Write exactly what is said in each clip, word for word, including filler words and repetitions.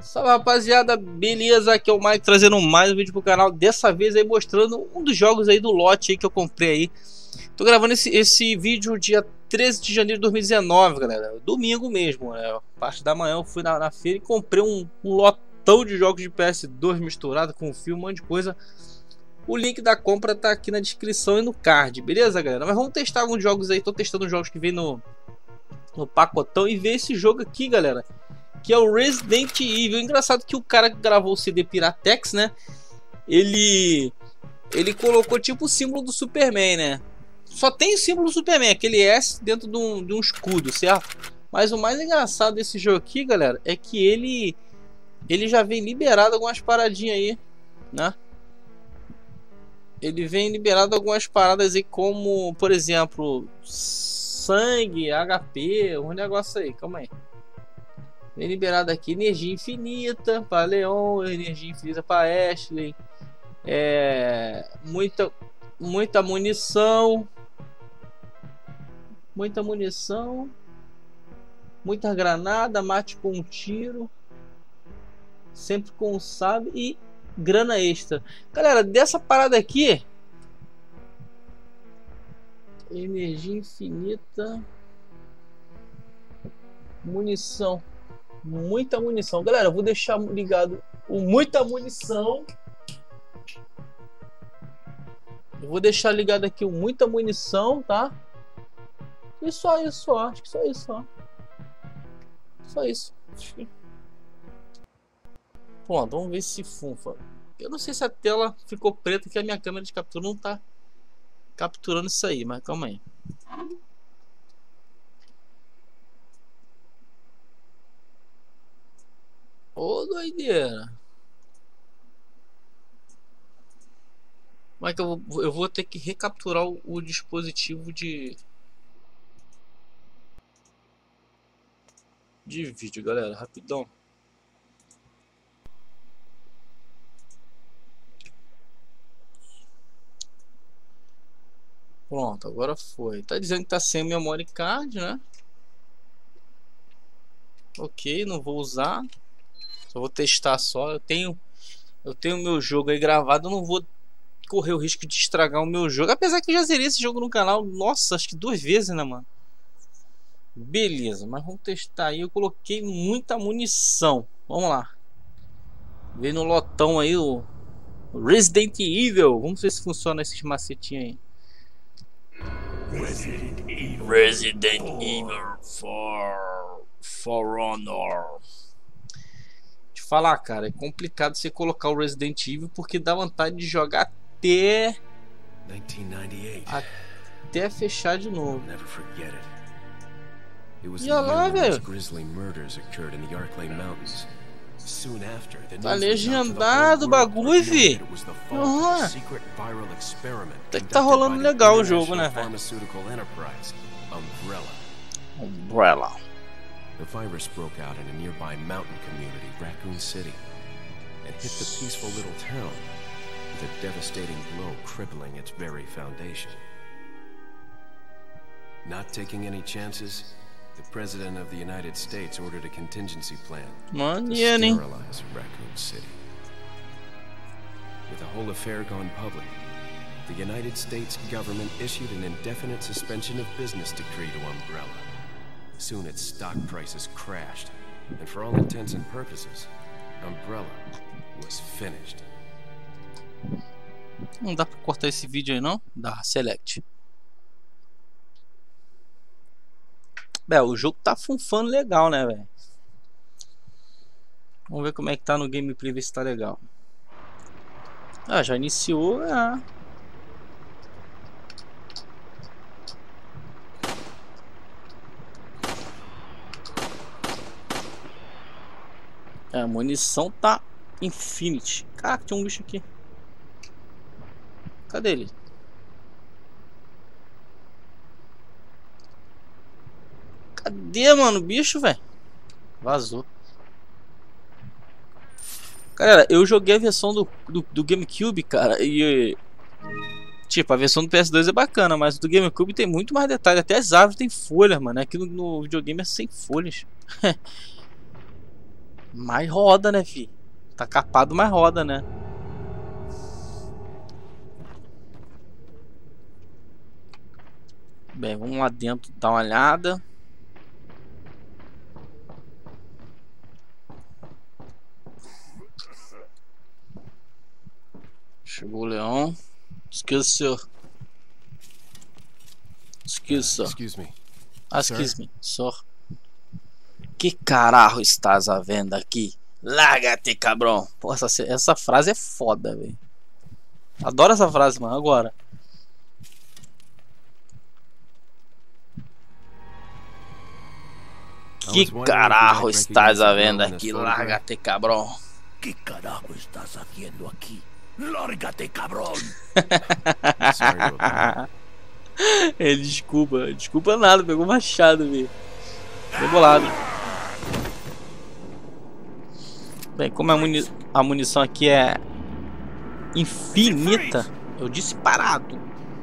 Salve, rapaziada, beleza? Aqui é o Mike trazendo mais um vídeo pro canal. Dessa vez aí mostrando um dos jogos aí do lote aí que eu comprei aí. Tô gravando esse, esse vídeo dia treze de janeiro de dois mil e dezenove, galera. Domingo mesmo, né? Parte da manhã eu fui na, na feira e comprei um, um lotão de jogos de P S dois misturado com filme, um monte de coisa. O link da compra tá aqui na descrição e no card, beleza, galera? Mas vamos testar alguns jogos aí. Tô testando os jogos que vem no, no pacotão e ver esse jogo aqui, galera, que é o Resident Evil. Engraçado que o cara que gravou o C D Piratex, né, ele ele colocou tipo o símbolo do Superman, né? Só tem o símbolo do Superman, aquele S dentro de um, de um escudo, certo? Mas o mais engraçado desse jogo aqui, galera, é que ele ele já vem liberado algumas paradinhas aí, né? Ele vem liberado algumas paradas aí, como, por exemplo, sangue, H P, um negócio aí, calma aí. Vem liberado aqui energia infinita para Leon, energia infinita para Ashley, é, muita, muita munição, muita munição, muita granada, mate com um tiro, sempre com um sabre e grana extra. Galera, dessa parada aqui, energia infinita, munição. Muita munição, galera. Eu vou deixar ligado o muita munição. Eu vou deixar ligado aqui o muita munição, tá? E só isso, ó. Acho que só isso, ó. Só isso. Pronto, vamos ver se funfa. Eu não sei se a tela ficou preta, que a minha câmera de captura não tá capturando isso aí, mas calma aí. Ô, doideira. Como é que eu vou, eu vou ter que recapturar o, o dispositivo de de vídeo, galera, rapidão. Pronto, agora foi. Tá dizendo que tá sem memory card, né? Ok, não vou usar. Só vou testar só. Eu tenho eu tenho meu jogo aí gravado. Eu não vou correr o risco de estragar o meu jogo. Apesar que eu já zerei esse jogo no canal. Nossa, acho que duas vezes, né, mano? Beleza, mas vamos testar aí. Eu coloquei muita munição. Vamos lá. Veio no lotão aí o Resident Evil. Vamos ver se funciona esses macetinhos aí. Resident Evil, Resident Evil for, for Honor. Te falar, cara, é complicado você colocar o Resident Evil porque dá vontade de jogar até até fechar de novo. E olha lá, velho. Tá legendado o bagulho, fi. Uhum. Até que tá rolando legal o jogo, né, velho? Umbrella. The virus broke out in a nearby mountain community, Raccoon City, and hit the peaceful little town with a devastating blow crippling its very foundation. Not taking any chances, the President of the United States ordered a contingency plan to sterilize Raccoon City. With the whole affair gone public, the United States government issued an indefinite suspension of business decree to Umbrella. Soon its stock prices crashed, and for all intents and purposes, Umbrella was finished. Não dá pra cortar esse vídeo aí, não? Dá, select. Bem, o jogo tá funfando legal, né, velho? Vamos ver como é que tá no gameplay, ver se tá legal. Ah, já iniciou, ah. É, a munição tá infinity. Caraca, tinha um bicho aqui. Cadê ele? Cadê, mano, o bicho, velho? Vazou. Galera, eu joguei a versão do, do, do GameCube, cara, e... Tipo, a versão do P S dois é bacana, mas do GameCube tem muito mais detalhe. Até as árvores tem folhas, mano. Aqui no, no videogame é sem folhas. Mais roda, né, fi? Tá capado, mais roda, né? Bem, vamos lá dentro dar uma olhada. Chegou o leão. Esqueceu. Esqueça. Excuse me. Excuse me, sir. Que caralho estás a vendo aqui? Larga-te, cabrão. Pô, essa, essa frase é foda, velho. Adoro essa frase, mano. Agora. Que caralho estás a vendo aqui? Larga-te, cabrão. Que caralho estás fazendo aqui? Larga-te, cabrão. Ele desculpa, desculpa nada, pegou machado, velho. Tô bolado. Bem, como a, muni a munição aqui é infinita, eu disse parado.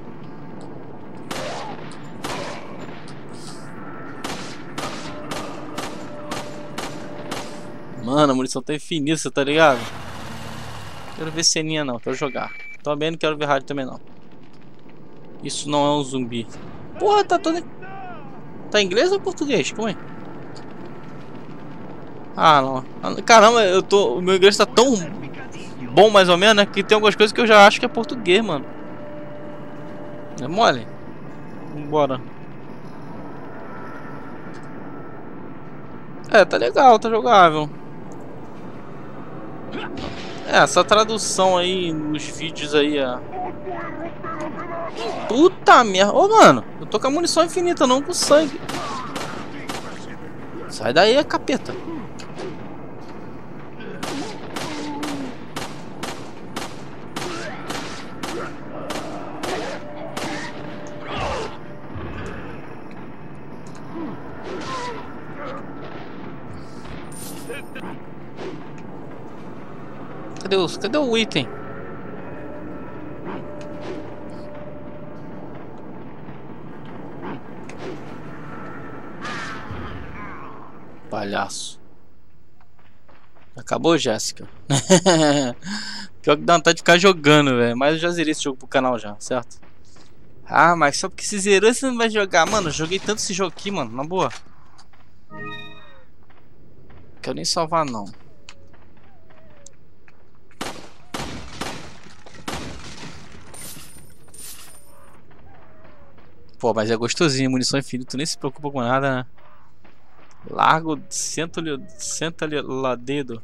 Mano, a munição tá infinita, você tá ligado? Quero ver ceninha não, quero jogar. Também não quero ver rádio também não. Isso não é um zumbi. Porra, tá todo... Tá em inglês ou português? Como é? Ah, não. Caramba, eu tô... o meu inglês tá tão bom, mais ou menos, né? Que tem algumas coisas que eu já acho que é português, mano. É mole? Vambora. É, tá legal, tá jogável. É, essa tradução aí nos vídeos aí, ó. Puta merda. Ô, mano, eu tô com a munição infinita, não com sangue. Sai daí, capeta. Cadê os, cadê o item? Palhaço. Acabou, Jéssica. Pior que dá vontade de ficar jogando, velho. Mas eu já zerei esse jogo pro canal já, certo? Ah, mas só porque se zerou você não vai jogar. Mano, eu joguei tanto esse jogo aqui, mano. Na boa. Quero nem salvar, não. Pô, mas é gostosinho. Munição infinita. Tu nem se preocupa com nada, né? Largo, senta-lhe, senta-lhe lá dedo.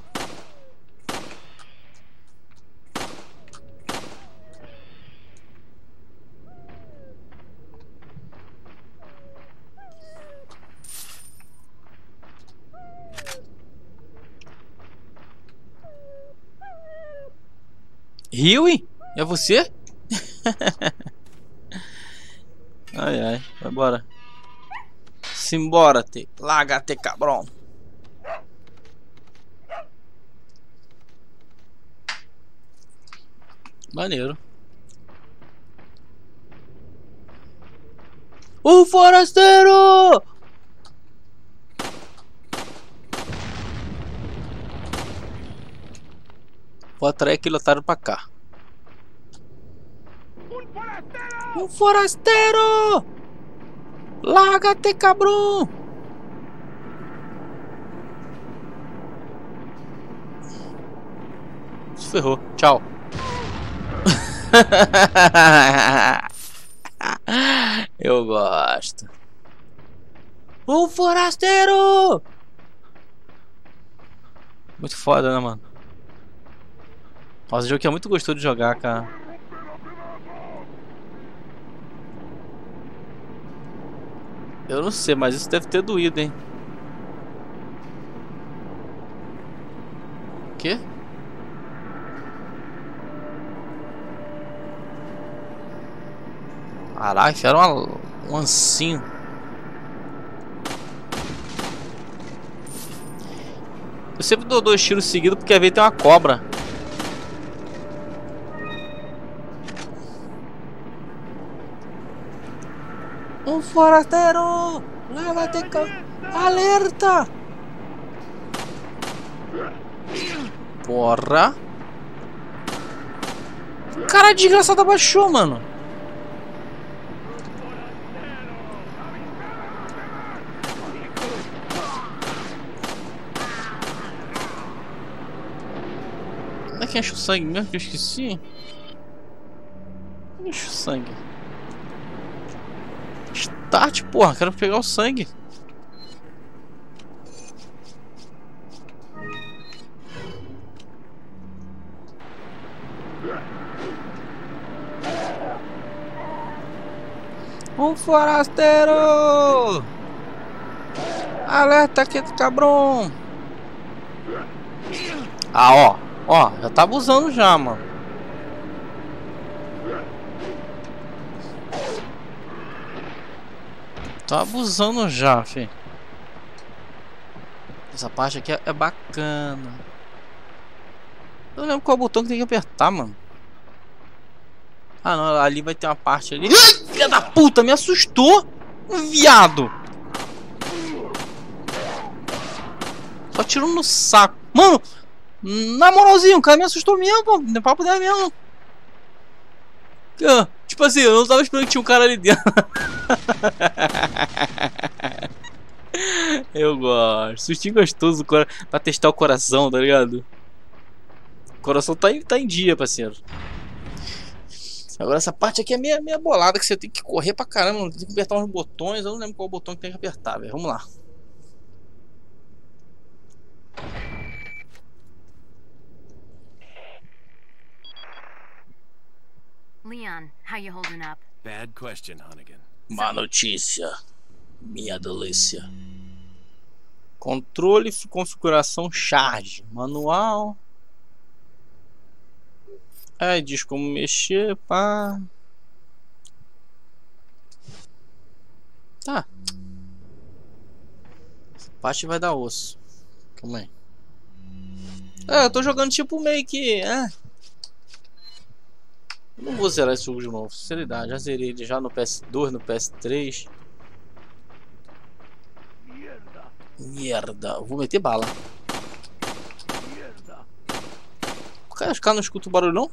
Huey? É você? Ai, ai, vai embora. Simbora-te, larga-te, cabrão. Maneiro. O forasteiro! Vou atrair aquele otário pra cá. Um forasteiro! Larga-te, cabrão! Se ferrou. Tchau. Eu gosto. Um forasteiro! Muito foda, né, mano? Nossa, o jogo aqui é muito gostoso de jogar, cara. Eu não sei, mas isso deve ter doído, hein? O quê? Caralho, era uma, um ancinho. Eu sempre dou dois tiros seguidos porque às vezes tem uma cobra. Um forasteiro! Leva-te, ca... Alerta! Porra. Cara, desgraçado abaixou, mano. Como é que enche o sangue mesmo que eu esqueci? Enche o sangue. Start, porra, quero pegar o sangue. Um forasteiro! Alerta aqui, cabrão! Ah, ó, ó, já tá abusando já, mano. Tá abusando já, fi. Essa parte aqui é, é bacana. Eu não lembro qual botão que tem que apertar, mano. Ah, não, ali vai ter uma parte ali. Filha da puta, me assustou! Um viado! Só tirou no saco. Mano, na moralzinha, o cara me assustou mesmo, pô. Não é papo dela mesmo. Ah, tipo assim, eu não tava esperando que tinha um cara ali dentro. Eu gosto. Sustinho gostoso pra testar o coração, tá ligado? O coração tá em, tá em dia, parceiro. Agora essa parte aqui é meia, meia bolada, que você tem que correr pra caramba, tem que apertar uns botões. Eu não lembro qual botão que tem que apertar, velho. Vamos lá. Leon, how you holding up? Bad question, Hunnigan. Má notícia. Minha delícia. Controle, configuração, charge. Manual. É, diz como mexer, pá. Tá. Essa parte vai dar osso. Calma aí. É, eu tô jogando tipo meio que... É. Eu não vou zerar esse jogo de novo, sinceridade. Já zerei ele já no P S dois, no P S três. Merda. Eu vou meter bala. Cara, os caras não escutam o barulho, não?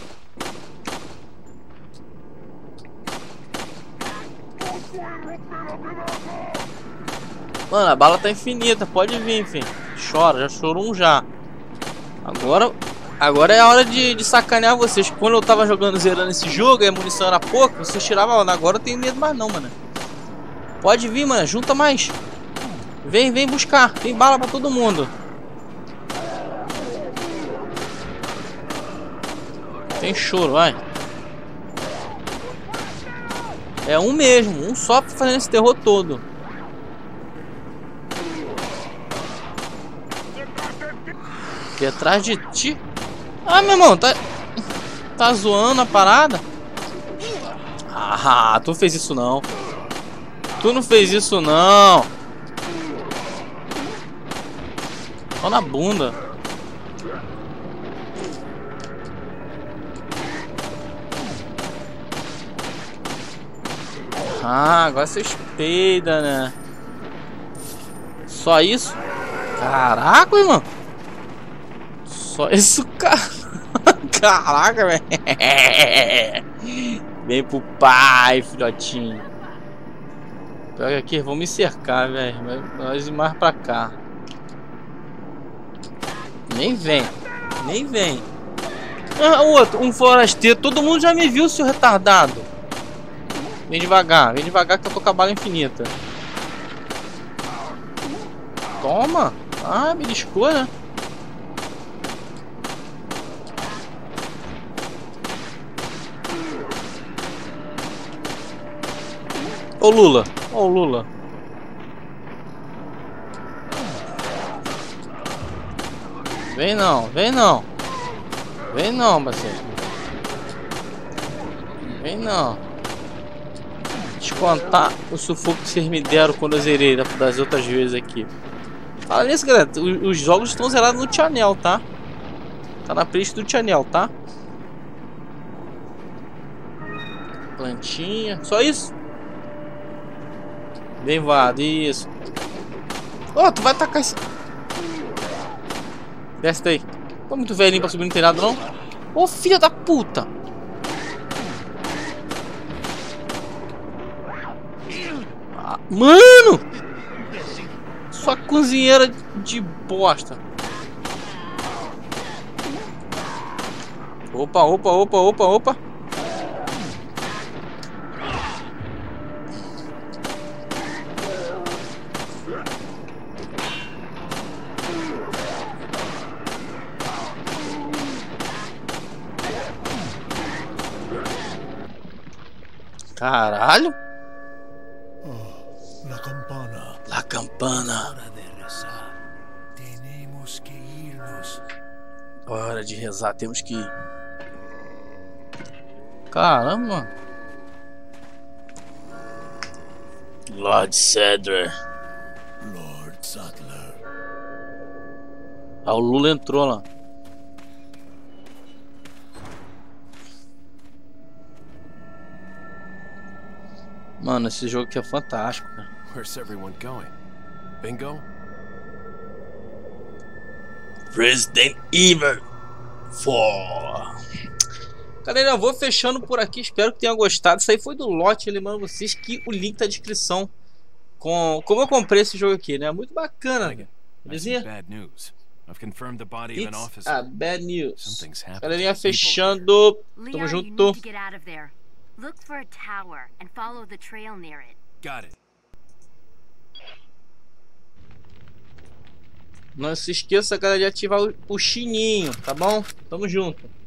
Mano, a bala tá infinita. Pode vir, filho. Chora, já chorou um já. Agora... Agora é a hora de, de sacanear vocês. Quando eu tava jogando, zerando esse jogo, e a munição era pouca, vocês tiravam. Agora eu tenho medo mais não, mano. Pode vir, mano. Junta mais. Vem, vem buscar. Tem bala pra todo mundo. Tem choro, vai. É um mesmo. Um só fazendo esse terror todo. Detrás de ti. Ah, meu irmão, tá... Tá zoando a parada? Ah, tu fez isso não. Tu não fez isso não. Só na bunda. Ah, agora vocês peidam, né? Só isso? Caraca, irmão. Só isso, cara. Caraca, velho. Vem pro pai, filhotinho. Pega aqui, vão me cercar, velho. Nós ir mais pra cá. Nem vem. Nem vem. Ah, outro, um forasteiro. Todo mundo já me viu, seu retardado. Vem devagar, vem devagar que eu tô com a bala infinita. Toma. Ah, me beliscou, né? Ô Lula, ô Lula. Vem não, vem não. Vem não, parceiro. Vem não. Descontar o sufoco que vocês me deram quando eu zerei das outras vezes aqui. Fala nisso, galera. Os jogos estão zerados no Channel, tá? Tá na playlist do Channel, tá? Plantinha. Só isso? Bem vado, isso. Ó, oh, tu vai tacar esse... Desce daí. Tô muito velhinho pra subir no telhado, não? Ô, filha da puta! Ah, mano! Sua cozinheira de bosta. Opa, opa, opa, opa, opa. Caralho. La campana. La campana. Hora de rezar. Tenemos que irnos. Hora de rezar, temos que ir. Caramba. Lord Sadler. Lord Sattler. Ah, o Lula entrou lá. Mano, esse jogo aqui é fantástico, cara. Where's everyone going? Bingo? Resident Evil quatro. Galera, eu vou fechando por aqui. Espero que tenham gostado. Isso aí foi do lote. Lembrando vocês que o link tá na descrição. Com como eu comprei esse jogo aqui, né? Muito bacana. Belezinha? Bad news. I've confirmed the body of an It's officer. a bad news. Something's happened. Galerinha, fechando. Tamo Leon, you junto. need to get out of there. Look for a tower and follow the trail near it. Got it. Não se esqueça, galera, de ativar o, o sininho, tá bom? Tamo junto.